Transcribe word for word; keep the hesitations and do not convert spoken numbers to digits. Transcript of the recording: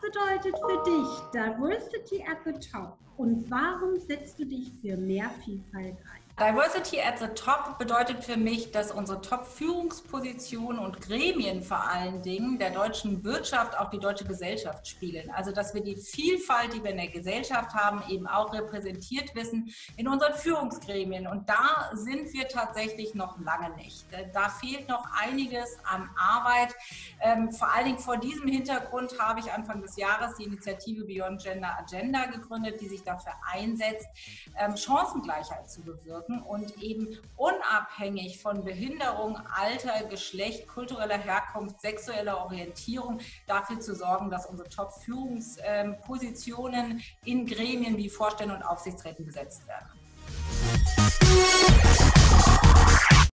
bedeutet für dich Diversity at the Top und warum setzt du dich für mehr Vielfalt ein? Diversity at the Top bedeutet für mich, dass unsere Top-Führungspositionen und Gremien vor allen Dingen der deutschen Wirtschaft auch die deutsche Gesellschaft spiegeln. Also dass wir die Vielfalt, die wir in der Gesellschaft haben, eben auch repräsentiert wissen in unseren Führungsgremien. Und da sind wir tatsächlich noch lange nicht. Da fehlt noch einiges an Arbeit. Ähm, vor allen Dingen vor diesem Hintergrund habe ich Anfang des Jahres die Initiative Beyond Gender Agenda gegründet, die sich dafür einsetzt, ähm, Chancengleichheit zu bewirken und eben unabhängig von Behinderung, Alter, Geschlecht, kultureller Herkunft, sexueller Orientierung dafür zu sorgen, dass unsere Top-Führungspositionen in Gremien wie Vorständen und Aufsichtsräten besetzt werden.